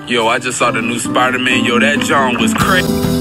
Yo, I just saw the new Spider-Man. Yo, that John was crazy.